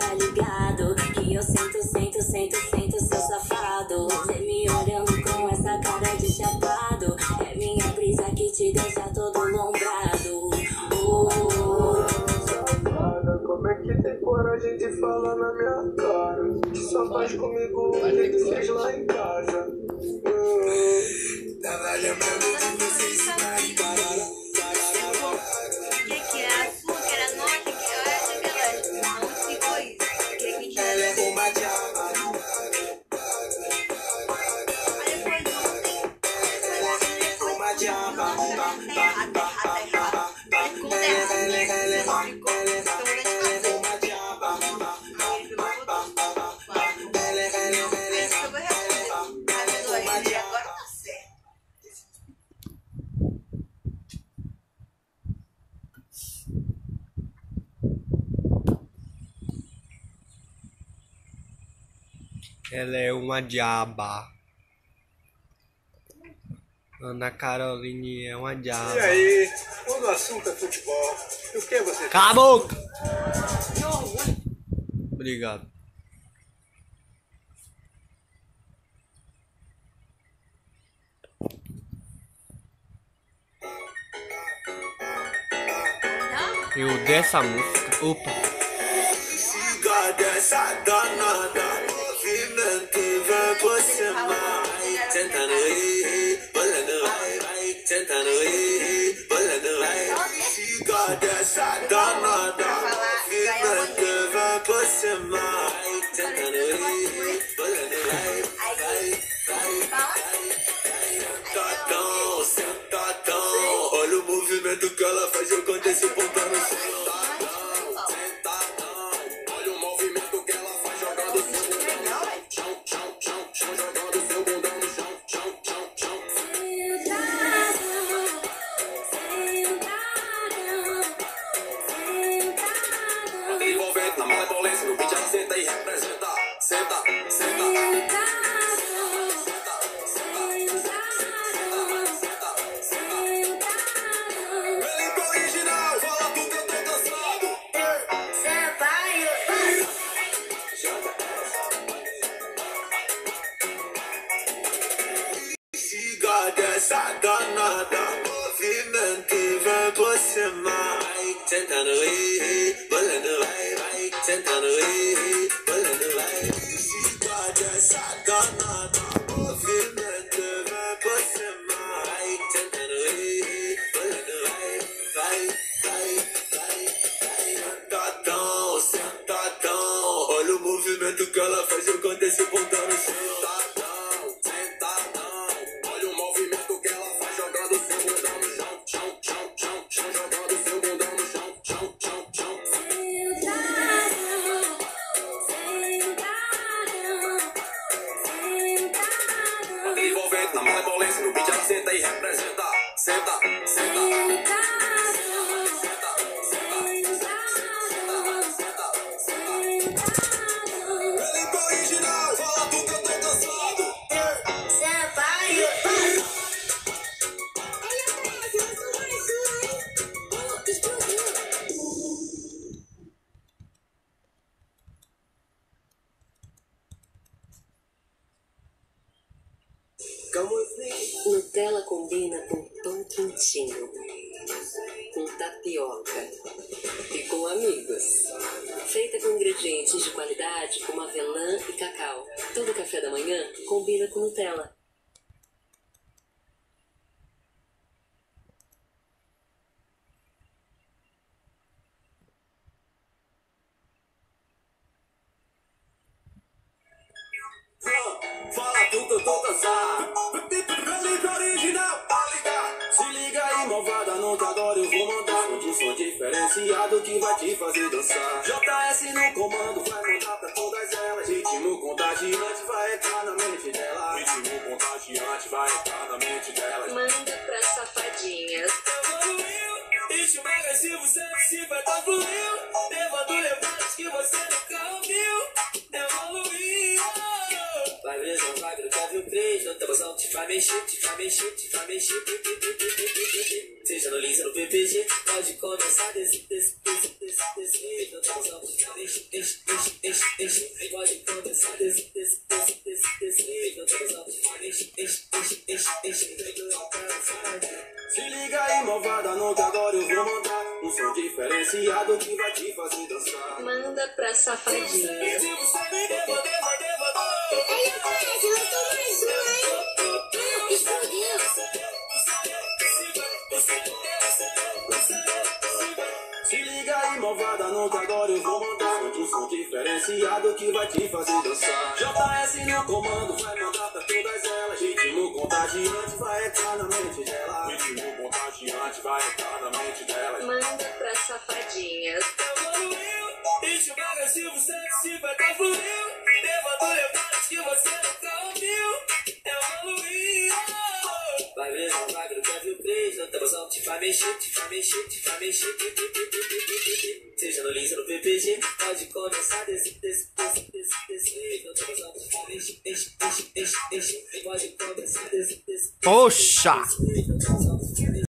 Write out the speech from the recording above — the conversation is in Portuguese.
tá ligado que eu sento, sento, sento, sento, seu safado. Você me olhando com essa cara de chapado, é minha brisa que te deixa todo lombrado. Como é que tem coragem de falar na minha cara? Que só faz comigo o que tu fez lá em casa. Tava lembrando de vocês aí, parará. O que é? Açúcar, era norte, que é essa, galera? Onde ficou isso? O que é que Ela é uma diaba. Aí depois Uma diaba. Ela é uma diaba. Ana Caroline é uma diaba. E aí, quando o assunto é futebol, o que você Cala a boca! Obrigado. Eu dessa música. Opa! Siga dessa danada, movimento vem por cima. Tentando ir, bolando vai, tentando ir, bolando vai. Siga dessa danada, movimento vem por cima. Tentando ir, bolando vai. Sentadão, sentadão, olha o movimento que ela faz, eu canto esse pontão no chão. Dessa danada, movimento vem por cima. Tentando ir, bolando vai, tentando ir, bolando vai. Siga dessa danada, movimento vem por cima. Tentando ir, bolando vai. Sentadão, sentadão, olha o movimento que ela faz, eu canto esse pontão no chão. Na malemolência, no beat ela senta e representa. Senta, senta. Limpa original, fala tu que eu tô cansado. Nutella combina com pão quentinho, com tapioca e com amigos. Feita com ingredientes de qualidade como avelã e cacau. Todo café da manhã combina com Nutella. Fala tu que eu tô cansado. Felipe original, tá ligado? Se liga aí, malvada, não tá agora eu vou mandar um som diferenciado que vai te fazer dançar. JS no comando, vai mandar pra todas elas. Ritmo contagiante vai entrar na mente dela. Ritmo contagiante vai entrar na mente dela. Manda pras safadinhas. Evoluiu, ritmo agressivo, 150 fluiu. Levando levantes que você nunca ouviu. Evoluiu. Vai ver, não vai ver, quer ver o 3. Não tem emoção, te faz mexer, te faz mexer, te faz mexer. Seja no Lins ou no PPG, pode começar desse. descer, então tá usando. Enche, enche, enche, enche, enche. Pode começar, descer, então tá usando. Enche, enche, enche, enche, enche. Se liga aí, malvada, no que agora eu vou mandar um som diferenciado que vai te fazer dançar. Manda pra safadinha. Se você me devo. Ele parece, mas tô mais um, hein? Explodiu. Se liga aí, malvada, no que agora eu vou mandar um som diferenciado que vai te fazer dançar. JS no comando, vai mandar pra todas elas. Ritmo contagiante vai entrar na mente dela. Ritmo contagiante vai entrar na mente dela. Manda pra safadinha. Evoluiu, ritmo agressivo, sexy, vai tá fluiu. Levando levadas que você nunca ouviu. Evoluiu. Vai ver, vai ver, quer ver o play. Não tá gostando, te faz mexer, te faz mexer, te faz mexer. Seja no Lins ou no PPG, pode começar desse. Não tá gostando, te faz mexer, enche. Pode começar desse. Poxa! Não tá gostando,